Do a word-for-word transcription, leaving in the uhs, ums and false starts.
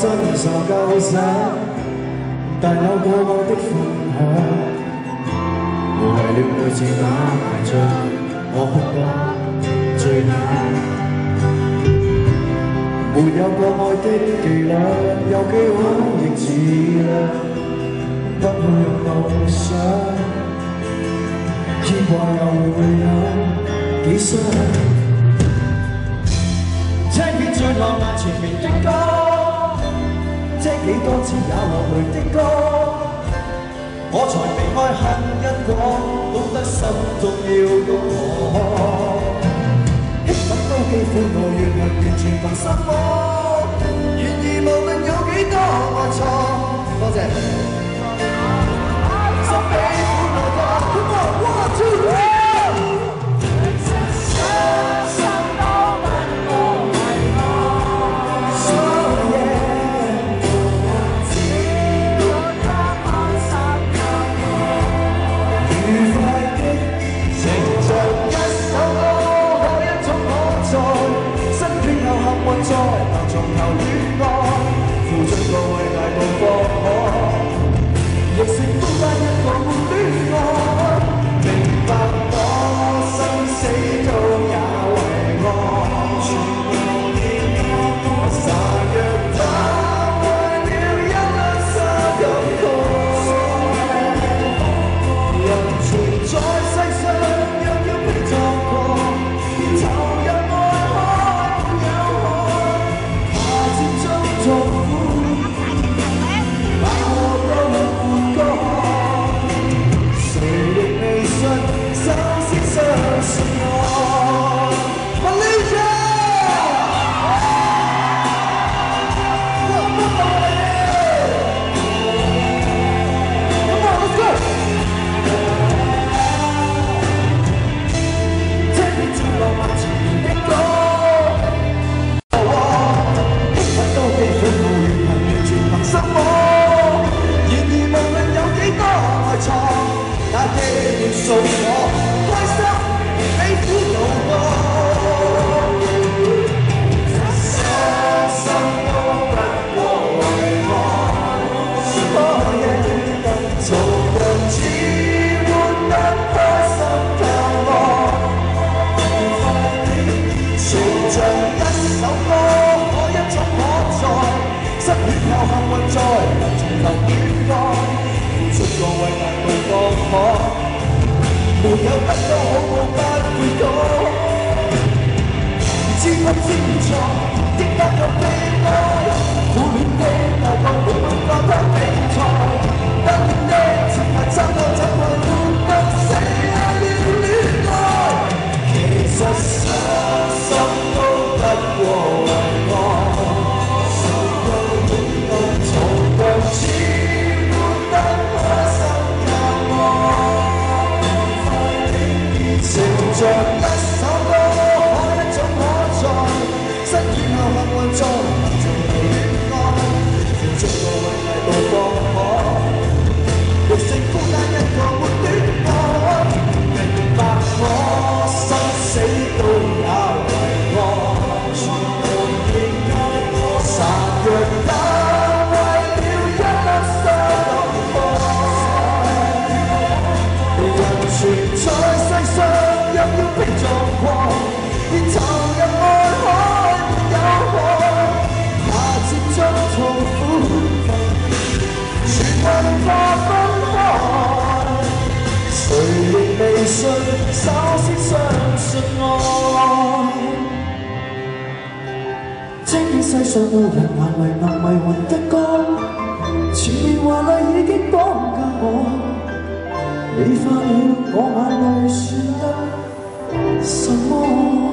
真傻夠醒，但有過愛的分享。為了每次打麻將，我哭得最靚。沒有過愛的伎倆，有幾好亦自量，不去用夢想，牽掛又會有幾傷。聽見最浪漫前面的歌，聽幾多次也落淚的歌，我才明愛恨因果，懂得心中要如何。興奮都幾歡樂，願能完全憑心魔，願意無論有幾多愛錯。多謝。心比苦來過 ，Come on one two three。再能從頭戀愛，付出過偉大到放開，亦是孤單一個沒戀愛。明白我生死都也為愛，全無念愛，灑若他為了一粒沙感慨，人存在世上，若要被錯過，便投入愛海。痛苦，把我都活過，誰亦未信，首先相信我。馬來西亞，我不愛你。Come on, let's go。聽見最浪漫前面的歌。什麼？然而無論有幾多愛錯，那記念數我開心比苦惱多。傷心都不過為愛，所以從人只換得開心靠我。情像一首歌，可一種可在。失戀又幸運在，能從頭戀愛，付出過偉大到放開，沒有得到好我不會改。知不知錯，亦不有悲哀，苦戀的大覺沒辦法得比賽，得戀的前排爭到怎會活得死也要戀愛，其實傷心都不過為愛。只活得開心靠我，情像一首歌，可一種可在，失戀後幸運在，能從頭戀愛，付出過偉大到放開，亦成孤單一個沒戀愛，明白我生死都也為愛，全無意愛，散若他。存在世上，若要被撞破，便投入愛海沒有害，下次將痛苦全問化分開，誰亦未信，首先相信愛。聽見世上路人眼淚能迷魂的歌，前面華麗已經綁架我。你化了我眼淚，算得什麼？